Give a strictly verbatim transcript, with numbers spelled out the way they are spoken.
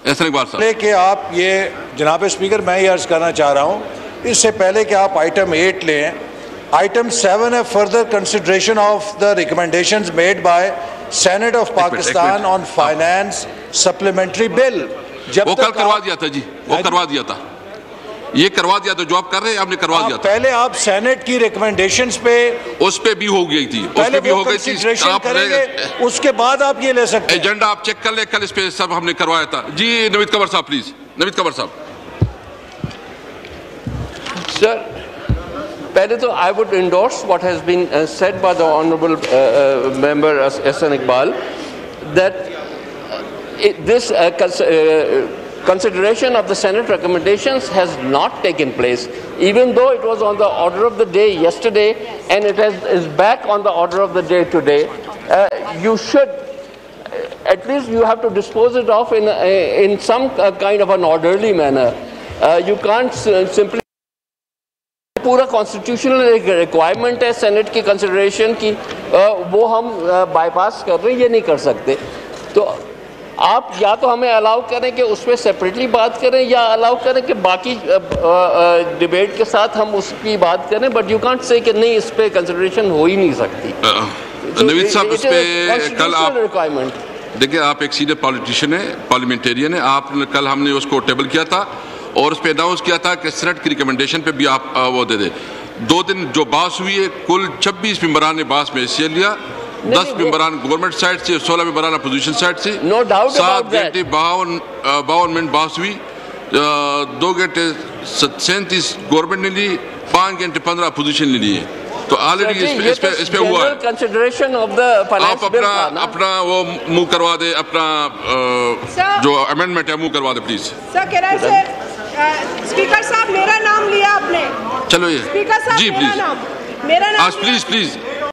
احسن اقبال صاحب. پہلے کہ آپ یہ جناب اسپیکر میں یہ عرض کرنا چاہ رہا ہوں اس سے پہلے کہ آپ آئٹم ایٹ لیں, آئٹم سیون ہے further consideration of the recommendations made by Senate of Pakistan on finance supplementary bill. وہ کل کروا دیا تھا جی, وہ کروا دیا تھا, یہ کروا دیا تھا جو آپ کر رہے ہیں, آپ نے کروا دیا تھا. پہلے آپ سینٹ کی ریکمنڈیشنز پہ اس پہ بھی ہو گئی تھی, اس پہ بھی ہو گئی تھی, اس کے بعد آپ یہ لے سکتے ہیں. ایجنڈا آپ چیک کر لیں, کل اس پہ سب ہم نے کروایا تھا. جی نوید قمر صاحب پلیز, نوید قمر صاحب. سر پہلے تو I would endorse what has been uh, said by the honorable uh, uh, member Ahsan Iqbal that uh, it, this uh, cons uh, consideration of the Senate recommendations has not taken place, even though it was on the order of the day yesterday and it has, is back on the order of the day today. Uh, you should, at least you have to dispose it off in, uh, in some uh, kind of an orderly manner. Uh, you can't uh, simply پورا constitutional ایک requirement ہے Senate کی consideration کی, وہ ہم by پاس کر رہے ہیں, یہ نہیں کر سکتے. تو آپ یا تو ہمیں الاؤ کریں کہ اس پہ سیپریٹلی بات کریں, یا الاؤ کریں کہ باقی ڈیبیٹ کے ساتھ ہم اس کی بات کریں, بٹ یو کانٹ سے کہ نہیں اس پہ کنسیڈریشن ہو ہی نہیں سکتی. نوید صاحب اس پہ کل آپ دیکھیں, آپ ایک سینئر پالیٹیشین ہیں, پارلیمنٹیرین ہیں, آپ کل ہم نے اس کو ٹیبل کیا تھا اور اس پہ اناؤنس کیا تھا کہ سینٹ کی ریکمنڈیشن پہ بھی آپ وہ دے دیں. دو دن جو باس ہوئی ہے, کل چھبیس ممبران نے باس میں حصہ لیا, دس ممبران گورنمنٹ سائڈ سے, سولہ ممبران اپوزیشن سائڈ سے, سات گھنٹے باون باون منٹ باس ہوئی, دو گھنٹے سینتیس گورنمنٹ نے لی, پانچ گھنٹے پندرہ اپوزیشن نے لیے. تو آلریڈی اس پہ اس پہ ہوا ہے. آپ اپنا اپنا وہ منہ کروا دے, اپنا جو امینڈمنٹ ہے منہ کروا دے پلیز. اسپیکر صاحب میرا نام لیا آپ نے. چلو یہ جی پلیز, میرا نام پلیز پلیز